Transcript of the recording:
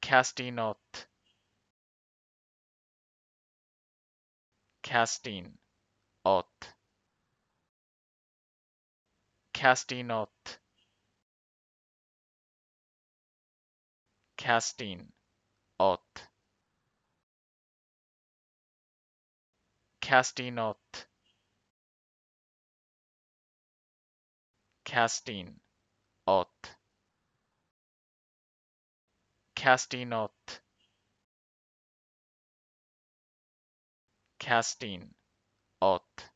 Kerstin Ott. Kerstin Ott. Kerstin Ott. Kerstin Ott. Kerstin Ott. Kerstin Ott. Kerstin Ott. Kerstin Ott.